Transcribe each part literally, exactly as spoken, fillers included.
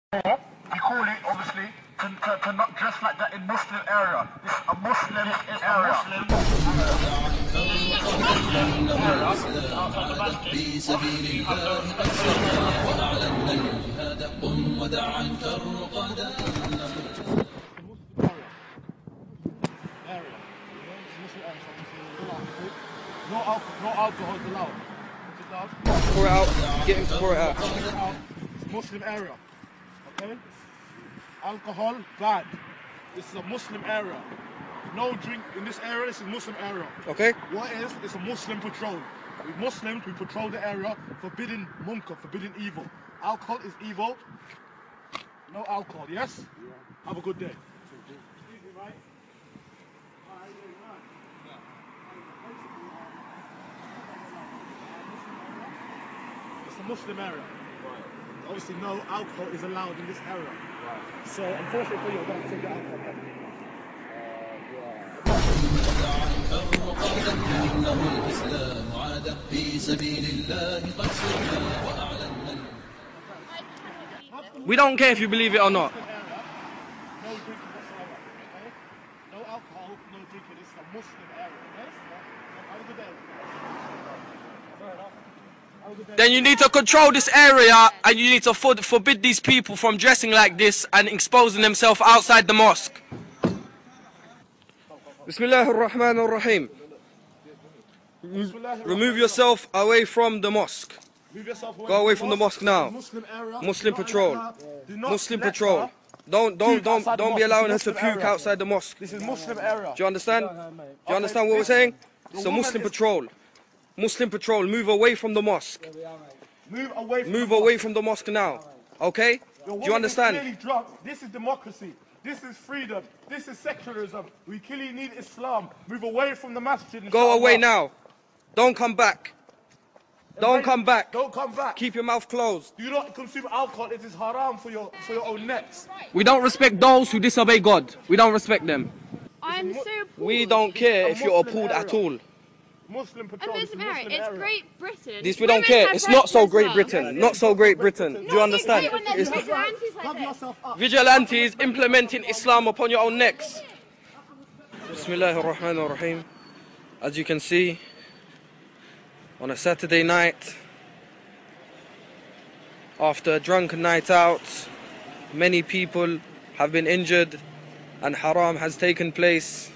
We call it, obviously, to, to, to not dress like that in Muslim area. This is a Muslim area. No alcohol, no alcohol is allowed. Is it allowed? Pour it out. Get him to pour it out. It's Muslim area. Okay? Alcohol, bad. This is a Muslim area. No drink in this area, this is Muslim area. Okay? What is? It's a Muslim patrol. We Muslims, we patrol the area, forbidding munkar, forbidding evil. Alcohol is evil. No alcohol, yes? Yeah. Have a good day. Excuse me, right? It's a Muslim area. Right. Obviously, no alcohol is allowed in this area. Right. So, unfortunately for you, we're going to take the alcohol back. We don't care if you believe it or not. No drinking whatsoever, okay? No alcohol, no drinking. This is a Muslim area, okay? Have a good day. Fair enough. Have a good day. Then you need to control this area and you need to for forbid these people from dressing like this and exposing themselves outside the mosque. Bismillah ar-Rahman ar-Rahim. Remove yourself away from the mosque. Go away from the mosque now. Muslim area. Muslim patrol. Muslim patrol. Don't don't don't don't be allowing her to puke outside the mosque. This is Muslim area. Do you understand? Do you understand what we're saying? It's a Muslim patrol. Muslim patrol. Move away from the mosque. Move away from Move the away from the mosque now. Okay? Do you understand? Clearly drunk. This is democracy. This is freedom. This is secularism. We clearly need Islam. Move away from the masjid. Go away now. Don't come back. Don't come back. Don't come back. Keep your mouth closed. Do not consume alcohol. It is haram for your for your own necks. We don't respect those who disobey God. We don't respect them. I'm so appalled. We don't care A if you're Muslim appalled area. at all. Muslim A patrol. Muslim area. It's area. Great Britain. This we don't Women care. have It's not rights so as Great well. Britain. Not so Great Britain. Do you understand? Not so great when It's there's vigilantes like Cover this. yourself up. vigilantes implementing Islam upon your own necks. Bismillah ar-Rahman ar-Rahim. As you can see, on a Saturday night, after a drunken night out, many people have been injured and haram has taken place.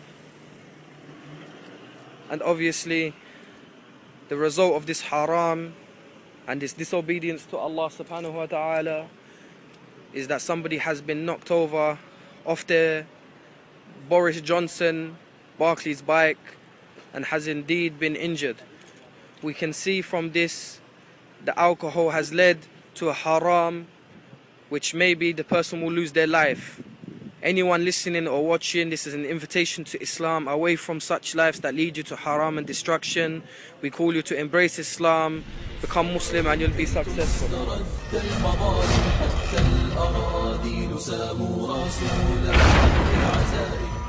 And obviously, the result of this haram and this disobedience to Allah subhanahu wa ta'ala is that somebody has been knocked over off their Boris Johnson Barclays bike and has indeed been injured. We can see from this the alcohol has led to a haram which maybe the person will lose their life. Anyone listening or watching, this is an invitation to Islam, away from such lives that lead you to haram and destruction. We call you to embrace Islam, become Muslim, and you'll be successful.